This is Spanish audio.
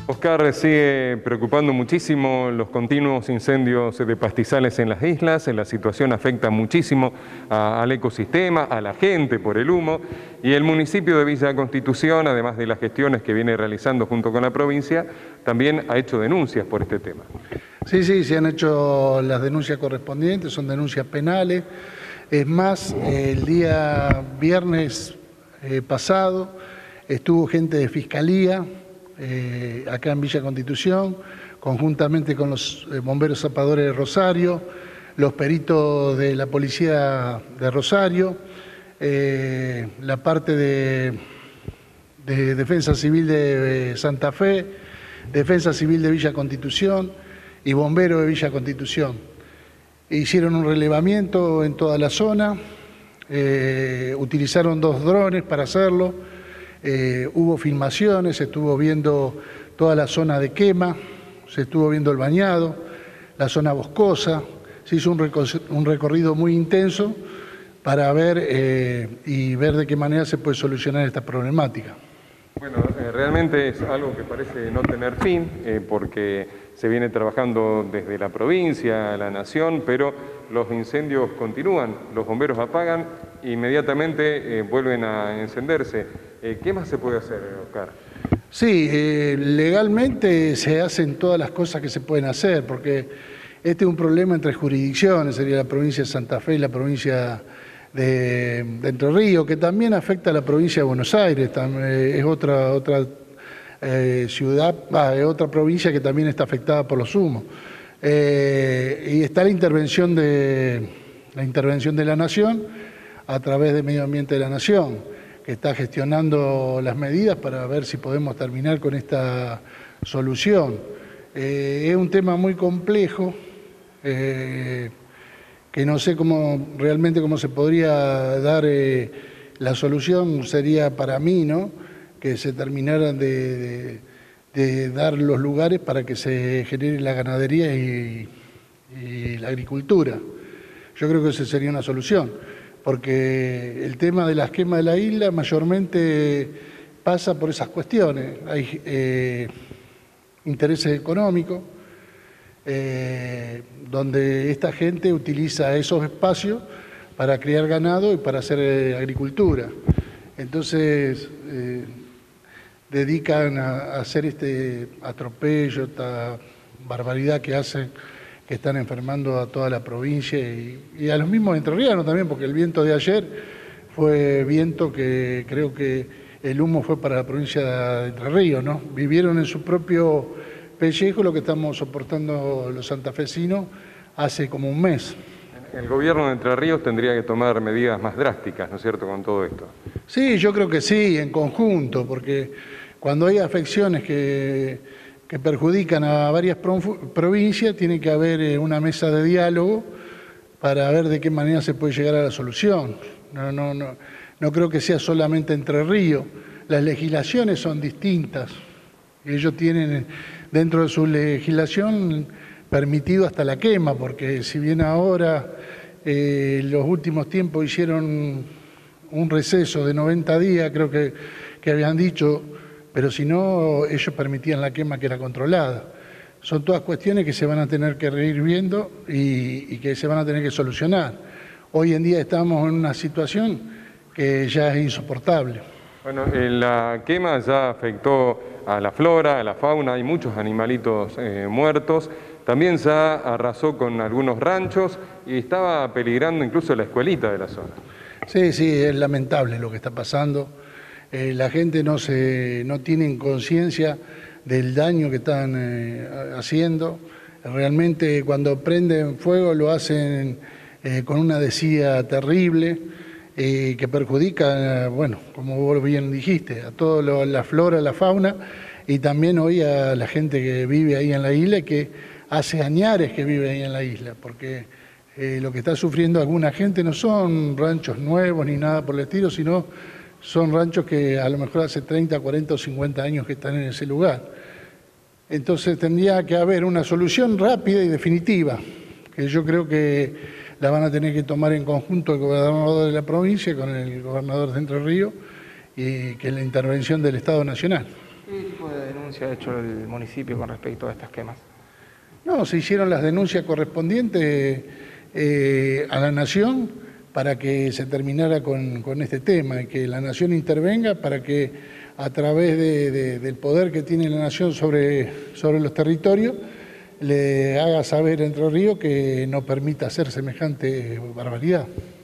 Oscar, sigue preocupando muchísimo los continuos incendios de pastizales en las islas. La situación afecta muchísimo al ecosistema, a la gente por el humo, y el municipio de Villa Constitución, además de las gestiones que viene realizando junto con la provincia, también ha hecho denuncias por este tema. Sí, se han hecho las denuncias correspondientes, son denuncias penales. Es más, el día viernes pasado estuvo gente de Fiscalía acá en Villa Constitución, conjuntamente con los bomberos zapadores de Rosario, los peritos de la policía de Rosario, la parte de Defensa Civil de Santa Fe, Defensa Civil de Villa Constitución y bomberos de Villa Constitución. Hicieron un relevamiento en toda la zona, utilizaron 2 drones para hacerlo. Hubo filmaciones, se estuvo viendo toda la zona de quema, se estuvo viendo el bañado, la zona boscosa, se hizo un recorrido muy intenso para ver y ver de qué manera se puede solucionar esta problemática. Bueno, realmente es algo que parece no tener fin, porque se viene trabajando desde la provincia, la nación, pero los incendios continúan, los bomberos apagan, inmediatamente vuelven a encenderse. ¿Qué más se puede hacer, Oscar? Sí, legalmente se hacen todas las cosas que se pueden hacer, porque este es un problema entre jurisdicciones, sería la provincia de Santa Fe y la provincia de Entre Ríos, que también afecta a la provincia de Buenos Aires, es otra ciudad, es otra provincia que también está afectada por los humos. Y está la intervención de la Nación a través de Medio Ambiente de la Nación, que está gestionando las medidas para ver si podemos terminar con esta solución. Es un tema muy complejo, que no sé realmente cómo se podría dar la solución. Sería para mí, ¿no?, que se terminaran de dar los lugares para que se genere la ganadería y la agricultura. Yo creo que esa sería una solución, porque el tema de las quemas de la isla mayormente pasa por esas cuestiones. Hay intereses económicos, donde esta gente utiliza esos espacios para criar ganado y para hacer agricultura. Entonces dedican a hacer este atropello, esta barbaridad que hacen, que están enfermando a toda la provincia y a los mismos entrerrianos también, porque el viento de ayer fue viento que creo que el humo fue para la provincia de Entre Ríos, ¿no? Vivieron en su propio pellejo lo que estamos soportando los santafesinos hace como un mes. El gobierno de Entre Ríos tendría que tomar medidas más drásticas, ¿no es cierto?, con todo esto. Sí, yo creo que sí, en conjunto, porque cuando hay afecciones que perjudican a varias provincias, tiene que haber una mesa de diálogo para ver de qué manera se puede llegar a la solución. No creo que sea solamente Entre Ríos. Las legislaciones son distintas. Ellos tienen dentro de su legislación permitido hasta la quema, porque si bien ahora los últimos tiempos hicieron un receso de 90 días, creo que habían dicho, pero si no, ellos permitían la quema que era controlada. Son todas cuestiones que se van a tener que ir viendo y que se van a tener que solucionar. Hoy en día estamos en una situación que ya es insoportable. Bueno, la quema ya afectó a la flora, a la fauna, hay muchos animalitos muertos. También ya arrasó con algunos ranchos y estaba peligrando incluso la escuelita de la zona. Sí, es lamentable lo que está pasando. La gente no tiene conciencia del daño que están haciendo. Realmente cuando prenden fuego lo hacen con una desidia terrible que perjudica, bueno, como vos bien dijiste, a toda la flora, la fauna y también hoy a la gente que vive ahí en la isla y que hace añares que vive ahí en la isla, porque lo que está sufriendo alguna gente no son ranchos nuevos ni nada por el estilo, sino son ranchos que a lo mejor hace 30, 40 o 50 años que están en ese lugar. Entonces tendría que haber una solución rápida y definitiva, que yo creo que la van a tener que tomar en conjunto el gobernador de la provincia con el gobernador de Entre Ríos y que la intervención del Estado Nacional. ¿Qué tipo de denuncias denuncia ha hecho el municipio con respecto a estas quemas? No, se hicieron las denuncias correspondientes a la Nación para que se terminara con este tema y que la Nación intervenga para que a través del poder que tiene la Nación sobre los territorios le haga saber a Entre Ríos que no permita hacer semejante barbaridad.